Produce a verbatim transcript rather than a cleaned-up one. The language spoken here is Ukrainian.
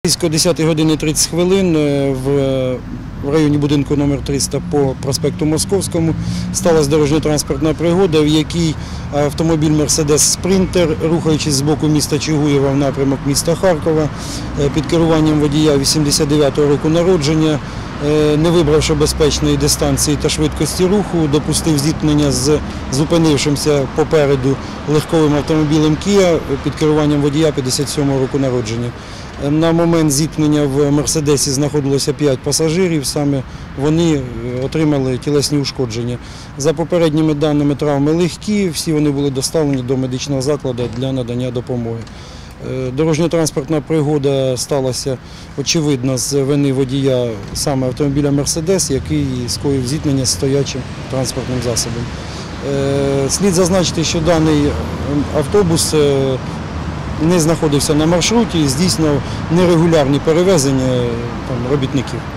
Близько десятої години тридцять хвилин в районі будинку номер триста по проспекту Московському сталася дорожньо-транспортна пригода, в якій автомобіль «Мерседес Спринтер», рухаючись з боку міста Чугуєва в напрямок міста Харкова, під керуванням водія вісімдесят дев'ятого року народження, не вибравши безпечної дистанції та швидкості руху, допустив зіткнення з зупинившимся попереду легковим автомобілем «Кія» під керуванням водія п'ятдесят сьомого року народження. На момент зіткнення в «Мерседесі» знаходилося п'ять пасажирів, саме вони отримали тілесні ушкодження. За попередніми даними, травми легкі, всі вони були доставлені до медичного закладу для надання допомоги. Дорожньо-транспортна пригода сталася, очевидно, з вини водія саме автомобіля «Мерседес», який скоїв зіткнення з стоячим транспортним засобом. Слід зазначити, що даний автобус не знаходився на маршруті і здійснював нерегулярні перевезення робітників.